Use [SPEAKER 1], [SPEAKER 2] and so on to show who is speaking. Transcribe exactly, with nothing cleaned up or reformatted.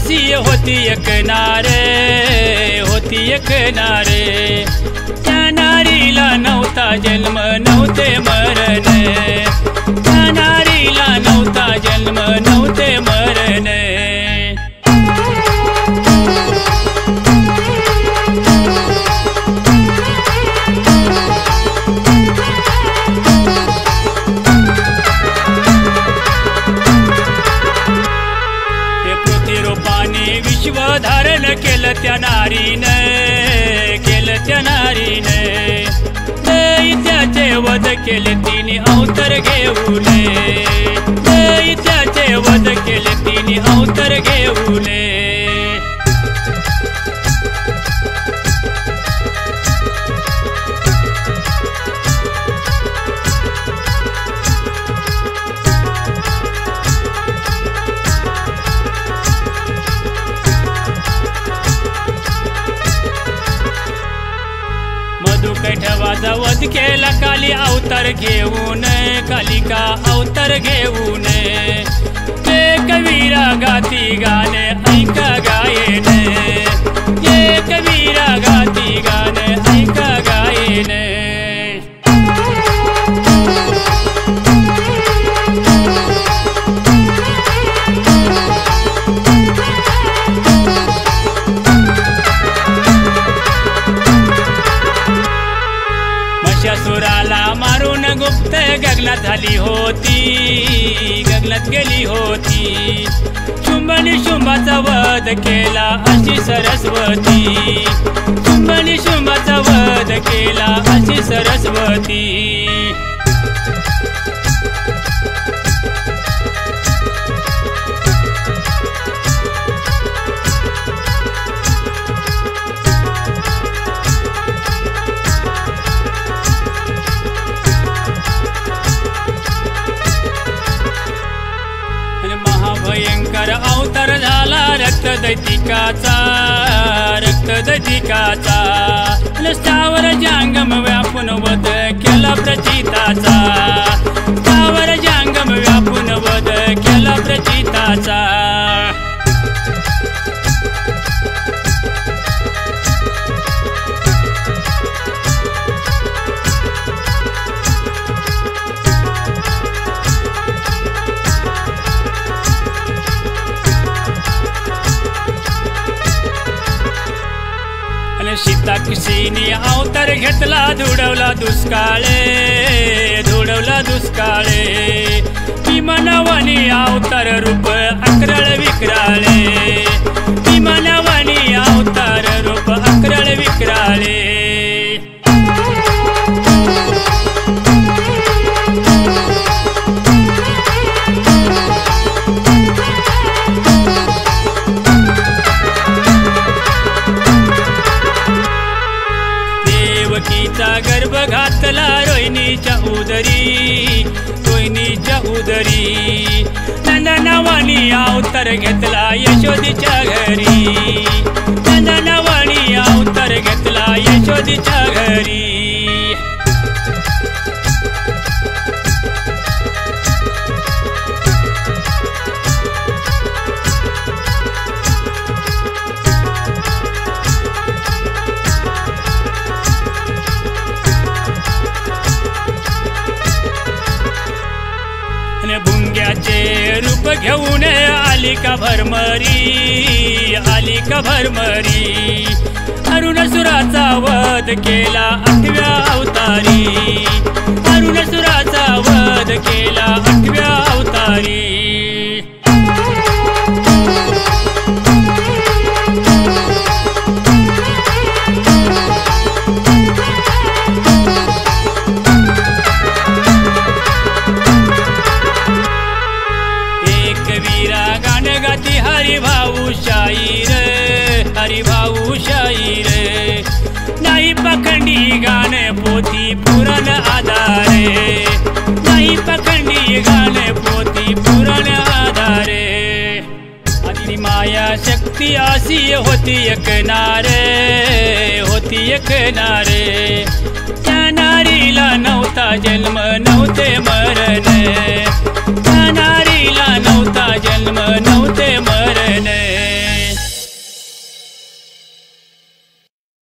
[SPEAKER 1] अशी होती एक नारे, होती एक नारे। त्या नारीला नव्हता जन्म नव्हते मरण, त्या नारीला नव्हता जन्म नव्हते मरण। विश्व धारण केलं त्या नारीने, केलं त्या नारीने। दैत्याचे वध केले तिने अवतार घेऊन, दैत्याचे वध केले तिने अवतार घेऊन। कैठवाचा वध केला काली अवतार घेऊन, कालिका अवतार घेऊन। एक वीरा गाती गाणे ऐका गायन, एक वीरा गाती गाणे ऐका गायन। सुराला मारून गुप्त गगनात झाली होती, गगनात गेली होती। शुंभनी शुंभाचा वध केला अशी सरस्वती, शुंभनी शुंभाचा वध केला अशी सरस्वती। भयंकर अवतार झाला रक्त दैतिकाचा, रक्त दैतिकाचा। स्थावर जांगम व्यापून वध केला प्रचिताचा, स्थावर जांगम व्यापून वध केला प्रचिताचा। सीता किसीने अवतार घेतला धुडवला दुष्काळे, धुडवला दुष्काळे। विमानावानी अवतार रूप अक्राळ विक्राळे, विमानावानी अवतार रूप अक्राळ विक्राळे। गर्भ घातला रोहिणीच्या उदरी, रोहिणीच्या उदरी। नंदनवाणी अवतार घेतला यशोदीच्या घरी, नंदनवाणी अवतार घेतला यशोदीच्या घरी। भुंग्याचे रूप घेऊन आली का भरमरी, आली का भरमरी। अरुणसुराचा वध केला आठव्या अवतारी, अरुणसुराचा वध केला आठव्या अवतारी। हरिभाऊ शाहीर, हरिभाऊ शाहीर। नाही पखंडी गाणे पोथी पुराण आधारे, नाही पखंडी गाणे पोथी पुराण आधारे। आदि माया शक्ती अशी होती एक नारे, होती एक नारे।